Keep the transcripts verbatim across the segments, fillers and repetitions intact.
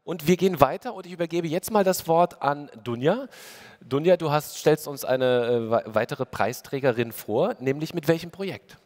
Und wir gehen weiter und ich übergebe jetzt mal das Wort an Dunja. Dunja, du hast, stellst uns eine äh, weitere Preisträgerin vor, nämlich mit welchem Projekt?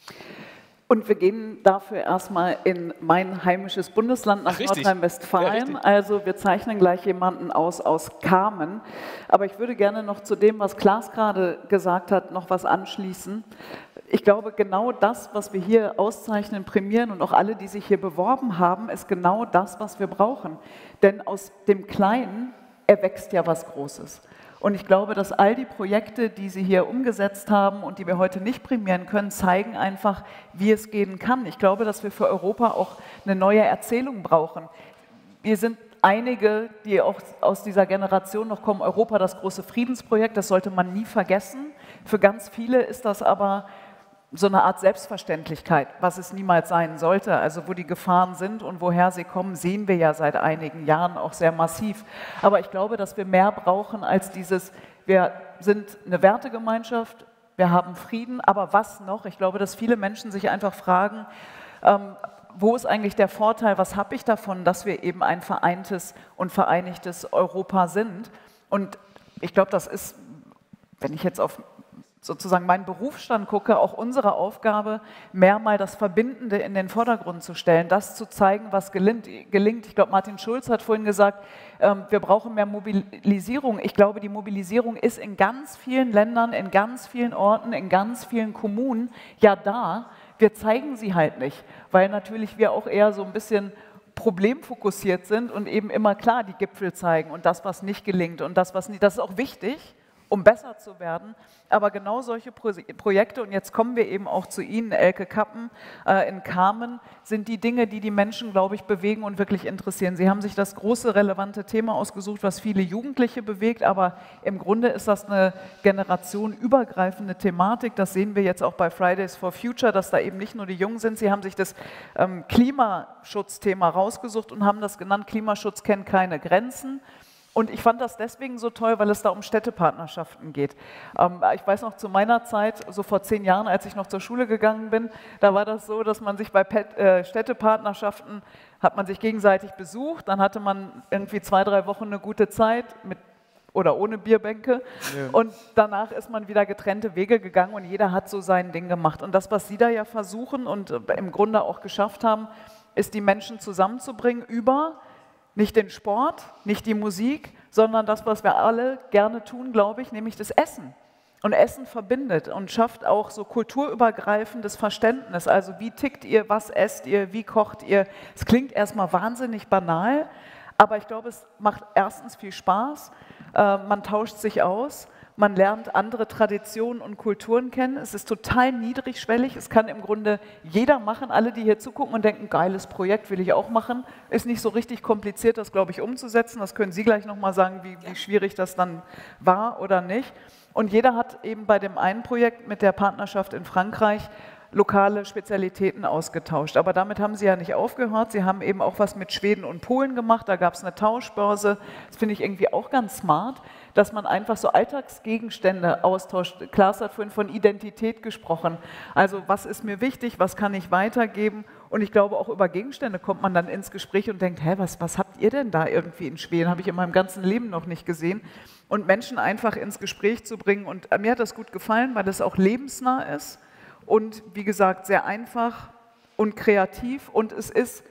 Und wir gehen dafür erstmal in mein heimisches Bundesland nach Nordrhein-Westfalen. Ja, also wir zeichnen gleich jemanden aus aus Kamen. Aber ich würde gerne noch zu dem, was Klaas gerade gesagt hat, noch was anschließen. Ich glaube, genau das, was wir hier auszeichnen, prämieren und auch alle, die sich hier beworben haben, ist genau das, was wir brauchen. Denn aus dem Kleinen erwächst ja was Großes. Und ich glaube, dass all die Projekte, die Sie hier umgesetzt haben und die wir heute nicht prämieren können, zeigen einfach, wie es gehen kann. Ich glaube, dass wir für Europa auch eine neue Erzählung brauchen. Wir sind einige, die auch aus dieser Generation noch kommen, Europa, das große Friedensprojekt, das sollte man nie vergessen. Für ganz viele ist das aber so eine Art Selbstverständlichkeit, was es niemals sein sollte. Also wo die Gefahren sind und woher sie kommen, sehen wir ja seit einigen Jahren auch sehr massiv. Aber ich glaube, dass wir mehr brauchen als dieses, wir sind eine Wertegemeinschaft, wir haben Frieden, aber was noch? Ich glaube, dass viele Menschen sich einfach fragen, ähm, wo ist eigentlich der Vorteil, was habe ich davon, dass wir eben ein vereintes und vereinigtes Europa sind? Und ich glaube, das ist, wenn ich jetzt auf sozusagen meinen Berufsstand gucke, auch unsere Aufgabe, mehr mal das Verbindende in den Vordergrund zu stellen, das zu zeigen, was gelingt. gelingt. Ich glaube, Martin Schulz hat vorhin gesagt, ähm, wir brauchen mehr Mobilisierung. Ich glaube, die Mobilisierung ist in ganz vielen Ländern, in ganz vielen Orten, in ganz vielen Kommunen ja da. Wir zeigen sie halt nicht, weil natürlich wir auch eher so ein bisschen problemfokussiert sind und eben immer klar die Gipfel zeigen und das, was nicht gelingt und das, was nicht, das ist auch wichtig, um besser zu werden. Aber genau solche Pro Projekte, und jetzt kommen wir eben auch zu Ihnen, Elke Kappen, äh, in Kamen, sind die Dinge, die die Menschen, glaube ich, bewegen und wirklich interessieren. Sie haben sich das große, relevante Thema ausgesucht, was viele Jugendliche bewegt, aber im Grunde ist das eine generationenübergreifende Thematik. Das sehen wir jetzt auch bei Fridays for Future, dass da eben nicht nur die Jungen sind. Sie haben sich das ähm, Klimaschutzthema rausgesucht und haben das genannt, Klimaschutz kennt keine Grenzen. Und ich fand das deswegen so toll, weil es da um Städtepartnerschaften geht. Ähm, ich weiß noch, zu meiner Zeit, so vor zehn Jahren, als ich noch zur Schule gegangen bin, da war das so, dass man sich bei Pet, äh, Städtepartnerschaften, hat man sich gegenseitig besucht, dann hatte man irgendwie zwei, drei Wochen eine gute Zeit mit oder ohne Bierbänke. Ja. Und danach ist man wieder getrennte Wege gegangen und jeder hat so sein Ding gemacht. Und das, was Sie da ja versuchen und im Grunde auch geschafft haben, ist, die Menschen zusammenzubringen über nicht den Sport, nicht die Musik, sondern das, was wir alle gerne tun, glaube ich, nämlich das Essen. Und Essen verbindet und schafft auch so kulturübergreifendes Verständnis. Also wie tickt ihr, was esst ihr, wie kocht ihr? Es klingt erstmal wahnsinnig banal, aber ich glaube, es macht erstens viel Spaß, äh, man tauscht sich aus, man lernt andere Traditionen und Kulturen kennen. Es ist total niedrigschwellig. Es kann im Grunde jeder machen. Alle, die hier zugucken und denken, geiles Projekt, will ich auch machen. Ist nicht so richtig kompliziert, das, glaube ich, umzusetzen. Das können Sie gleich nochmal sagen, wie, wie schwierig das dann war oder nicht. Und jeder hat eben bei dem einen Projekt mit der Partnerschaft in Frankreich lokale Spezialitäten ausgetauscht. Aber damit haben Sie ja nicht aufgehört. Sie haben eben auch was mit Schweden und Polen gemacht. Da gab es eine Tauschbörse. Das finde ich irgendwie auch ganz smart, dass man einfach so Alltagsgegenstände austauscht. Klaas hat vorhin von Identität gesprochen. Also was ist mir wichtig, was kann ich weitergeben? Und ich glaube, auch über Gegenstände kommt man dann ins Gespräch und denkt, hä, was, was habt ihr denn da irgendwie in Schweden? Habe ich in meinem ganzen Leben noch nicht gesehen. Und Menschen einfach ins Gespräch zu bringen. Und mir hat das gut gefallen, weil es auch lebensnah ist. Und wie gesagt, sehr einfach und kreativ und es ist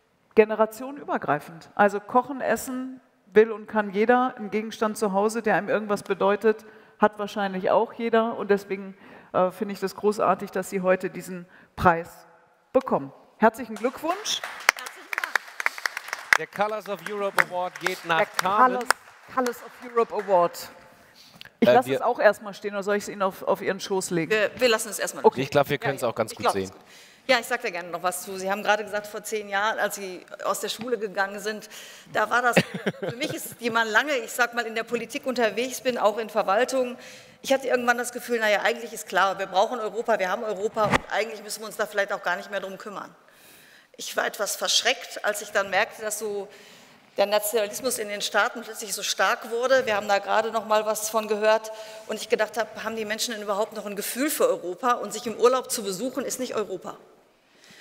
generationenübergreifend. Also Kochen, Essen will und kann jeder. Ein Gegenstand zu Hause, der einem irgendwas bedeutet, hat wahrscheinlich auch jeder. Und deswegen äh, finde ich das großartig, dass Sie heute diesen Preis bekommen. Herzlichen Glückwunsch. Herzlichen Dank. Der Colors of Europe Award geht nach Der Kamen. Colors, Colors of Europe Award. Ich Äh, lasse wir- es auch erstmal stehen oder soll ich es Ihnen auf, auf Ihren Schoß legen? Wir, wir lassen es erstmal. Okay. Ich glaube, wir können es Ja, auch ganz ich gut glaub, sehen. es- Ja, ich sage da gerne noch was zu. Sie haben gerade gesagt, vor zehn Jahren, als Sie aus der Schule gegangen sind, da war das, für mich ist jemand lange, ich sag mal, in der Politik unterwegs bin, auch in Verwaltung. Ich hatte irgendwann das Gefühl, naja, eigentlich ist klar, wir brauchen Europa, wir haben Europa und eigentlich müssen wir uns da vielleicht auch gar nicht mehr drum kümmern. Ich war etwas verschreckt, als ich dann merkte, dass so der Nationalismus in den Staaten plötzlich so stark wurde. Wir haben da gerade noch mal was von gehört und ich gedacht habe, haben die Menschen denn überhaupt noch ein Gefühl für Europa und sich im Urlaub zu besuchen, ist nicht Europa.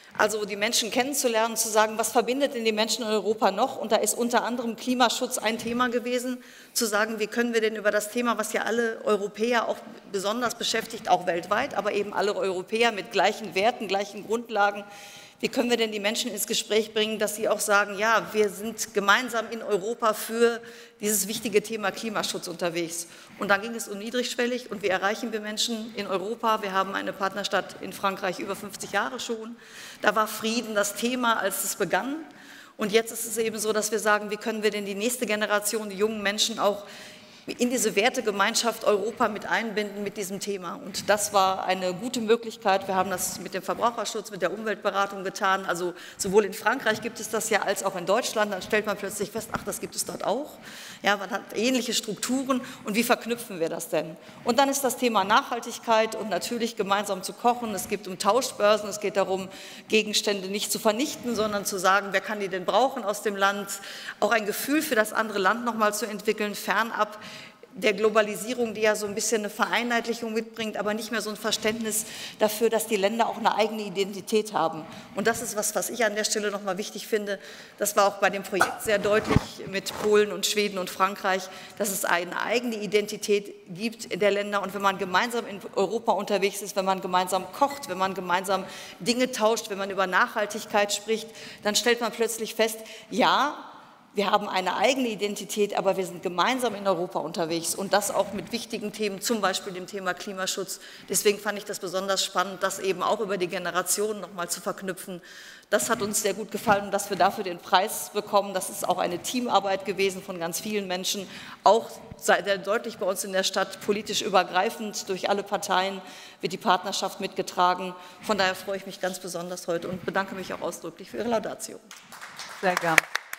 Also die Menschen kennenzulernen, zu sagen, was verbindet denn die Menschen in Europa noch? Und da ist unter anderem Klimaschutz ein Thema gewesen, zu sagen, wie können wir denn über das Thema, was ja alle Europäer auch besonders beschäftigt, auch weltweit, aber eben alle Europäer mit gleichen Werten, gleichen Grundlagen, wie können wir denn die Menschen ins Gespräch bringen, dass sie auch sagen, ja, wir sind gemeinsam in Europa für dieses wichtige Thema Klimaschutz unterwegs. Und dann ging es um niedrigschwellig und wie erreichen wir Menschen in Europa. Wir haben eine Partnerstadt in Frankreich über fünfzig Jahre schon. Da war Frieden das Thema, als es begann. Und jetzt ist es eben so, dass wir sagen, wie können wir denn die nächste Generation, die jungen Menschen auch in diese Wertegemeinschaft Europa mit einbinden mit diesem Thema. Und das war eine gute Möglichkeit. Wir haben das mit dem Verbraucherschutz, mit der Umweltberatung getan. Also sowohl in Frankreich gibt es das ja, als auch in Deutschland. Dann stellt man plötzlich fest, ach, das gibt es dort auch. Ja, man hat ähnliche Strukturen. Und wie verknüpfen wir das denn? Und dann ist das Thema Nachhaltigkeit und natürlich gemeinsam zu kochen. Es geht um Tauschbörsen. Es geht darum, Gegenstände nicht zu vernichten, sondern zu sagen, wer kann die denn brauchen aus dem Land? Auch ein Gefühl für das andere Land nochmal zu entwickeln, fernab der Globalisierung, die ja so ein bisschen eine Vereinheitlichung mitbringt, aber nicht mehr so ein Verständnis dafür, dass die Länder auch eine eigene Identität haben. Und das ist was, was ich an der Stelle nochmal wichtig finde. Das war auch bei dem Projekt sehr deutlich mit Polen und Schweden und Frankreich, dass es eine eigene Identität gibt in der Länder. Und wenn man gemeinsam in Europa unterwegs ist, wenn man gemeinsam kocht, wenn man gemeinsam Dinge tauscht, wenn man über Nachhaltigkeit spricht, dann stellt man plötzlich fest, ja, wir haben eine eigene Identität, aber wir sind gemeinsam in Europa unterwegs und das auch mit wichtigen Themen, zum Beispiel dem Thema Klimaschutz. Deswegen fand ich das besonders spannend, das eben auch über die Generationen noch mal zu verknüpfen. Das hat uns sehr gut gefallen und dass wir dafür den Preis bekommen. Das ist auch eine Teamarbeit gewesen von ganz vielen Menschen, auch sehr deutlich bei uns in der Stadt, politisch übergreifend durch alle Parteien wird die Partnerschaft mitgetragen. Von daher freue ich mich ganz besonders heute und bedanke mich auch ausdrücklich für Ihre Laudatio. Sehr gern.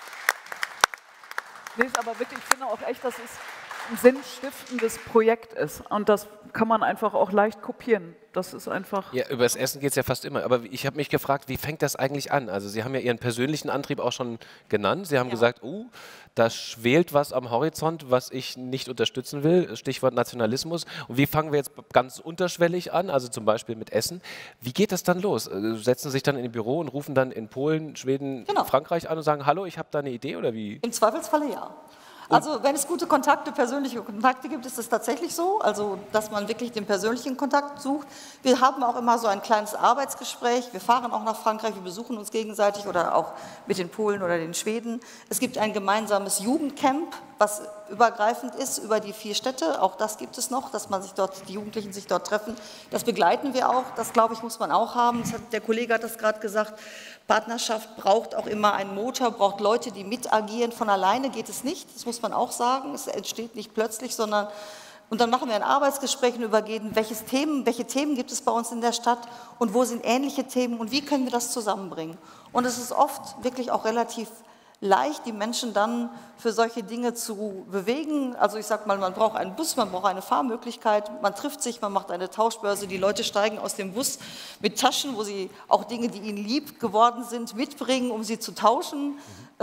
Nee, ist aber wirklich, ich finde auch echt, dass es ein sinnstiftendes Projekt ist. Und das kann man einfach auch leicht kopieren. Das ist einfach... Ja, über das Essen geht es ja fast immer. Aber ich habe mich gefragt, wie fängt das eigentlich an? Also Sie haben ja Ihren persönlichen Antrieb auch schon genannt. Sie haben ja gesagt, oh, da schwelt was am Horizont, was ich nicht unterstützen will. Stichwort Nationalismus. Und wie fangen wir jetzt ganz unterschwellig an? Also zum Beispiel mit Essen. Wie geht das dann los? Setzen Sie sich dann in ein Büro und rufen dann in Polen, Schweden, genau. Frankreich an und sagen, hallo, ich habe da eine Idee oder wie? Im Zweifelsfalle ja. Also wenn es gute Kontakte, persönliche Kontakte gibt, ist es tatsächlich so, also dass man wirklich den persönlichen Kontakt sucht. Wir haben auch immer so ein kleines Arbeitsgespräch, wir fahren auch nach Frankreich, wir besuchen uns gegenseitig oder auch mit den Polen oder den Schweden. Es gibt ein gemeinsames Jugendcamp, was übergreifend ist über die vier Städte, auch das gibt es noch, dass man sich dort, die Jugendlichen sich dort treffen. Das begleiten wir auch, das glaube ich muss man auch haben, das hat, der Kollege hat das gerade gesagt. Partnerschaft braucht auch immer einen Motor, braucht Leute, die mit agieren. Von alleine geht es nicht, das muss man auch sagen. Es entsteht nicht plötzlich, sondern und dann machen wir ein Arbeitsgespräch und übergehen, welches Themen, welche Themen gibt es bei uns in der Stadt und wo sind ähnliche Themen und wie können wir das zusammenbringen. Und es ist oft wirklich auch relativ leicht, die Menschen dann für solche Dinge zu bewegen. Also ich sage mal, man braucht einen Bus, man braucht eine Fahrmöglichkeit, man trifft sich, man macht eine Tauschbörse, die Leute steigen aus dem Bus mit Taschen, wo sie auch Dinge, die ihnen lieb geworden sind, mitbringen, um sie zu tauschen.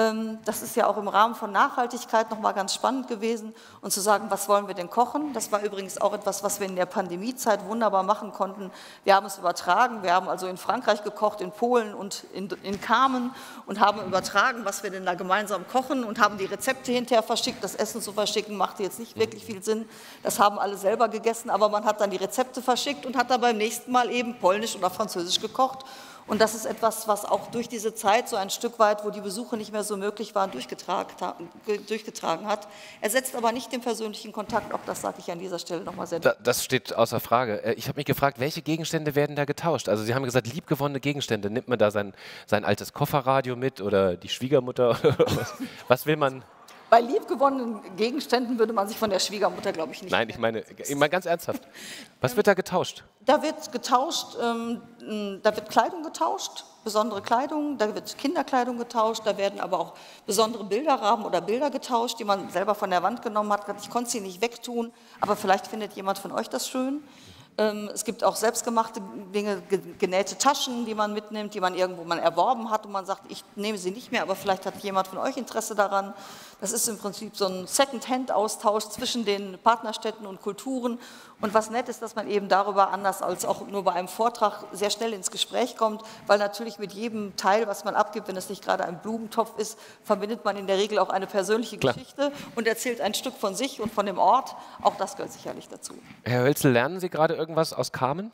Das ist ja auch im Rahmen von Nachhaltigkeit nochmal ganz spannend gewesen und zu sagen, was wollen wir denn kochen? Das war übrigens auch etwas, was wir in der Pandemiezeit wunderbar machen konnten. Wir haben es übertragen, wir haben also in Frankreich gekocht, in Polen und in, in Kamen und haben übertragen, was wir denn da gemeinsam kochen und haben die Rezepte hinterher verschickt. Das Essen zu verschicken machte jetzt nicht wirklich viel Sinn. Das haben alle selber gegessen, aber man hat dann die Rezepte verschickt und hat dann beim nächsten Mal eben polnisch oder französisch gekocht. Und das ist etwas, was auch durch diese Zeit so ein Stück weit, wo die Besuche nicht mehr so möglich waren, durchgetragen, durchgetragen hat. Ersetzt aber nicht den persönlichen Kontakt, auch das sage ich an dieser Stelle nochmal sehr deutlich. Das steht außer Frage. Ich habe mich gefragt, welche Gegenstände werden da getauscht? Also Sie haben gesagt, liebgewonnene Gegenstände. Nimmt man da sein, sein altes Kofferradio mit oder die Schwiegermutter? was, was will man... Bei liebgewonnenen Gegenständen würde man sich von der Schwiegermutter, glaube ich, nicht... Nein, ich meine, mal ganz ernsthaft. Was wird da getauscht? Da wird getauscht, ähm, da wird Kleidung getauscht, besondere Kleidung, da wird Kinderkleidung getauscht, da werden aber auch besondere Bilderrahmen oder Bilder getauscht, die man selber von der Wand genommen hat. Ich konnte sie nicht wegtun, aber vielleicht findet jemand von euch das schön. Es gibt auch selbstgemachte Dinge, genähte Taschen, die man mitnimmt, die man irgendwo mal erworben hat und man sagt, ich nehme sie nicht mehr, aber vielleicht hat jemand von euch Interesse daran. Das ist im Prinzip so ein Second-Hand-Austausch zwischen den Partnerstädten und Kulturen. Und was nett ist, dass man eben darüber, anders als auch nur bei einem Vortrag, sehr schnell ins Gespräch kommt, weil natürlich mit jedem Teil, was man abgibt, wenn es nicht gerade ein Blumentopf ist, verbindet man in der Regel auch eine persönliche Klar. Geschichte und erzählt ein Stück von sich und von dem Ort. Auch das gehört sicherlich dazu. Herr Hölzel, lernen Sie gerade irgendwas aus Carmen?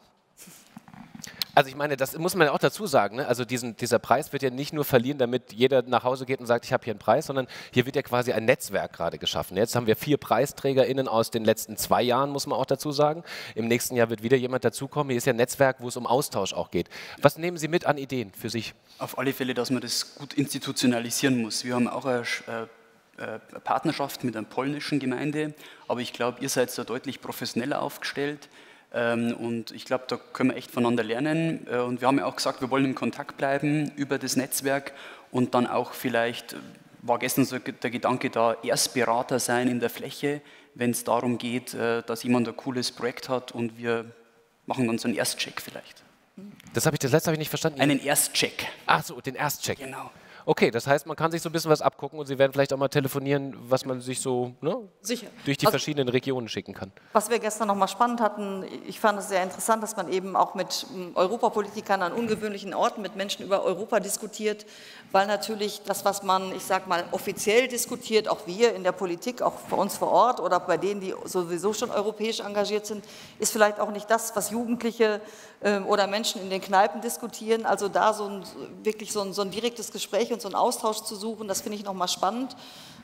Also ich meine, das muss man ja auch dazu sagen, ne? Also diesen, dieser Preis wird ja nicht nur verliehen, damit jeder nach Hause geht und sagt, ich habe hier einen Preis, sondern hier wird ja quasi ein Netzwerk gerade geschaffen. Jetzt haben wir vier PreisträgerInnen aus den letzten zwei Jahren, muss man auch dazu sagen. Im nächsten Jahr wird wieder jemand dazukommen. Hier ist ja ein Netzwerk, wo es um Austausch auch geht. Was nehmen Sie mit an Ideen für sich? Auf alle Fälle, dass man das gut institutionalisieren muss. Wir haben auch eine äh, Partnerschaft mit einer polnischen Gemeinde, aber ich glaube, ihr seid da deutlich professioneller aufgestellt. Und ich glaube, da können wir echt voneinander lernen. Und wir haben ja auch gesagt, wir wollen im Kontakt bleiben über das Netzwerk und dann auch vielleicht, war gestern so der Gedanke da, erst Berater sein in der Fläche, wenn es darum geht, dass jemand ein cooles Projekt hat und wir machen dann so einen Erstcheck vielleicht. Das habe ich, das letzte habe ich nicht verstanden. Einen Erstcheck. Ach so, den Erstcheck. Genau. Okay, das heißt, man kann sich so ein bisschen was abgucken und Sie werden vielleicht auch mal telefonieren, was man sich so ne, Sicher. durch die Also, verschiedenen Regionen schicken kann. Was wir gestern nochmal spannend hatten, ich fand es sehr interessant, dass man eben auch mit Europapolitikern an ungewöhnlichen Orten mit Menschen über Europa diskutiert, weil natürlich das, was man, ich sag mal, offiziell diskutiert, auch wir in der Politik, auch bei uns vor Ort oder bei denen, die sowieso schon europäisch engagiert sind, ist vielleicht auch nicht das, was Jugendliche äh, oder Menschen in den Kneipen diskutieren. Also da so ein, wirklich so ein, so ein direktes Gespräch und so einen Austausch zu suchen, das finde ich nochmal spannend.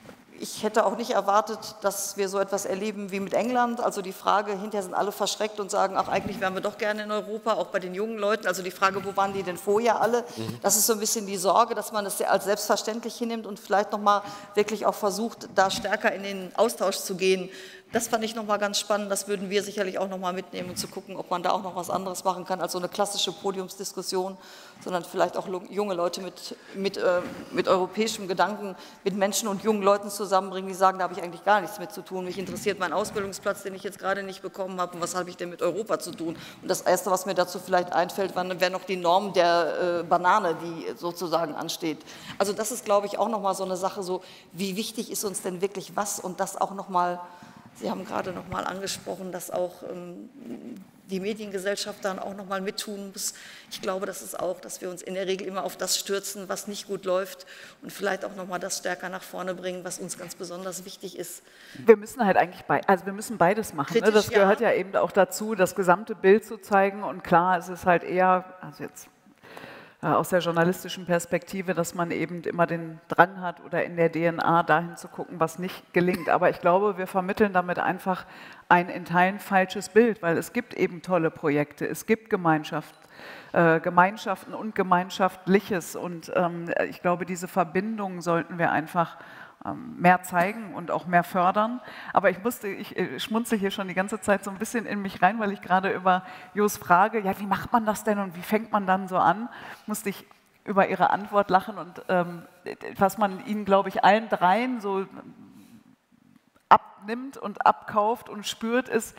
Ich hätte auch nicht erwartet, dass wir so etwas erleben wie mit England. Also die Frage, hinterher sind alle verschreckt und sagen, ach eigentlich wären wir doch gerne in Europa, auch bei den jungen Leuten. Also die Frage, wo waren die denn vorher alle? Mhm. Das ist so ein bisschen die Sorge, dass man das als selbstverständlich hinnimmt und vielleicht nochmal wirklich auch versucht, da stärker in den Austausch zu gehen. Das fand ich nochmal ganz spannend, das würden wir sicherlich auch nochmal mitnehmen und zu gucken, ob man da auch noch was anderes machen kann als so eine klassische Podiumsdiskussion, sondern vielleicht auch junge Leute mit, mit, äh, mit europäischem Gedanken, mit Menschen und jungen Leuten zusammenbringen, die sagen, da habe ich eigentlich gar nichts mit zu tun. Mich interessiert mein Ausbildungsplatz, den ich jetzt gerade nicht bekommen habe, und was habe ich denn mit Europa zu tun? Und das Erste, was mir dazu vielleicht einfällt, wäre noch die Norm der äh, Banane, die sozusagen ansteht. Also das ist, glaube ich, auch nochmal so eine Sache, so wie wichtig ist uns denn wirklich was und das auch nochmal. Sie haben gerade noch mal angesprochen, dass auch ähm, die Mediengesellschaft dann auch noch mal mittun muss. Ich glaube, das ist auch, dass wir uns in der Regel immer auf das stürzen, was nicht gut läuft und vielleicht auch noch mal das stärker nach vorne bringen, was uns ganz besonders wichtig ist. Wir müssen halt eigentlich, bei, also wir müssen beides machen. Kritisch, Ne? Das gehört ja. ja eben auch dazu, das gesamte Bild zu zeigen. Und klar, es ist halt eher, also jetzt aus der journalistischen Perspektive, dass man eben immer den Drang hat oder in der D N A dahin zu gucken, was nicht gelingt. Aber ich glaube, wir vermitteln damit einfach ein in Teilen falsches Bild, weil es gibt eben tolle Projekte, es gibt Gemeinschaft, äh, Gemeinschaften und Gemeinschaftliches. Und ähm, ich glaube, diese Verbindungen sollten wir einfach mehr zeigen und auch mehr fördern. Aber ich musste, ich schmunzle hier schon die ganze Zeit so ein bisschen in mich rein, weil ich gerade über Jos Frage, ja, wie macht man das denn und wie fängt man dann so an, musste ich über Ihre Antwort lachen und ähm, was man Ihnen, glaube ich, allen dreien so abnimmt und abkauft und spürt, ist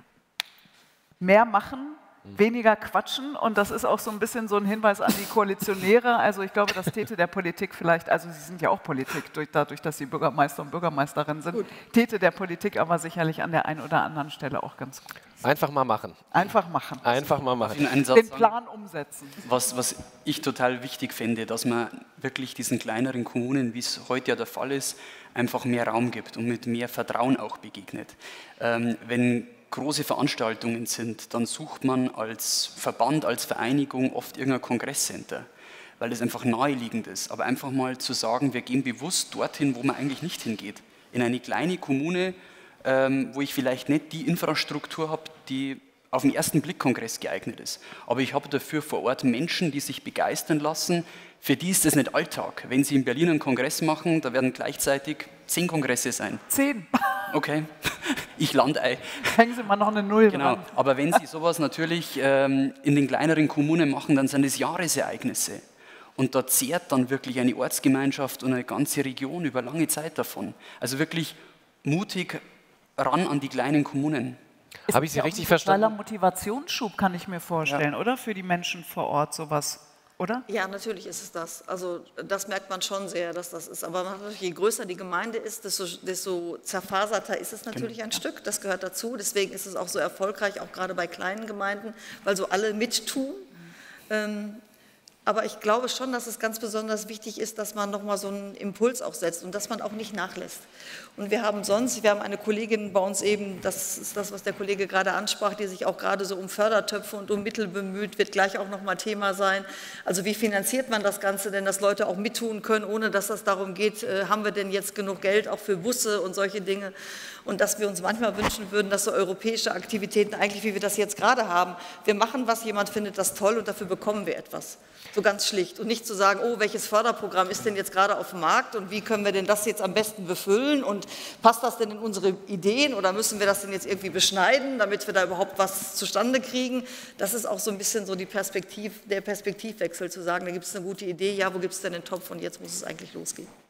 mehr machen, weniger quatschen, und das ist auch so ein bisschen so ein Hinweis an die Koalitionäre. Also ich glaube, das täte der Politik vielleicht, also Sie sind ja auch Politik, durch, dadurch, dass Sie Bürgermeister und Bürgermeisterin sind, gut. täte der Politik aber sicherlich an der einen oder anderen Stelle auch ganz gut. Einfach mal machen. Einfach machen. Einfach mal machen. Den Plan umsetzen. Was, was ich total wichtig finde, dass man wirklich diesen kleineren Kommunen, wie es heute ja der Fall ist, einfach mehr Raum gibt und mit mehr Vertrauen auch begegnet. Ähm, wenn große Veranstaltungen sind, dann sucht man als Verband, als Vereinigung oft irgendein Kongresscenter, weil es einfach naheliegend ist. Aber einfach mal zu sagen, wir gehen bewusst dorthin, wo man eigentlich nicht hingeht. In eine kleine Kommune, ähm, wo ich vielleicht nicht die Infrastruktur habe, die auf den ersten Blick Kongress geeignet ist. Aber ich habe dafür vor Ort Menschen, die sich begeistern lassen. Für die ist das nicht Alltag. Wenn Sie in Berlin einen Kongress machen, da werden gleichzeitig zehn Kongresse sein. Zehn? Okay, ich Landei. Hängen Sie mal noch eine Null Genau. dran. Aber wenn Sie sowas natürlich ähm, in den kleineren Kommunen machen, dann sind es Jahresereignisse. Und da zehrt dann wirklich eine Ortsgemeinschaft und eine ganze Region über lange Zeit davon. Also wirklich mutig ran an die kleinen Kommunen. Habe ich Sie richtig Ein verstanden? totaler Motivationsschub, kann ich mir vorstellen, Ja. oder? Für die Menschen vor Ort sowas, oder? Ja, natürlich ist es das. Also das merkt man schon sehr, dass das ist. Aber natürlich, je größer die Gemeinde ist, desto, desto zerfaserter ist es natürlich ein Stück. Das gehört dazu. Deswegen ist es auch so erfolgreich, auch gerade bei kleinen Gemeinden, weil so alle mittun. Ähm, aber ich glaube schon, dass es ganz besonders wichtig ist, dass man nochmal so einen Impuls auch setzt und dass man auch nicht nachlässt. Und wir haben sonst, wir haben eine Kollegin bei uns eben, das ist das, was der Kollege gerade ansprach, die sich auch gerade so um Fördertöpfe und um Mittel bemüht, wird gleich auch nochmal Thema sein. Also wie finanziert man das Ganze denn, dass Leute auch mittun können, ohne dass es darum geht, äh, haben wir denn jetzt genug Geld auch für Busse und solche Dinge. Und dass wir uns manchmal wünschen würden, dass so europäische Aktivitäten, eigentlich wie wir das jetzt gerade haben, wir machen was, jemand findet das toll und dafür bekommen wir etwas. So ganz schlicht. Und nicht zu sagen, oh, welches Förderprogramm ist denn jetzt gerade auf dem Markt und wie können wir denn das jetzt am besten befüllen und passt das denn in unsere Ideen oder müssen wir das denn jetzt irgendwie beschneiden, damit wir da überhaupt was zustande kriegen? Das ist auch so ein bisschen so die Perspektiv, der Perspektivwechsel, zu sagen, da gibt es eine gute Idee, ja, wo gibt es denn den Topf und jetzt muss es eigentlich losgehen.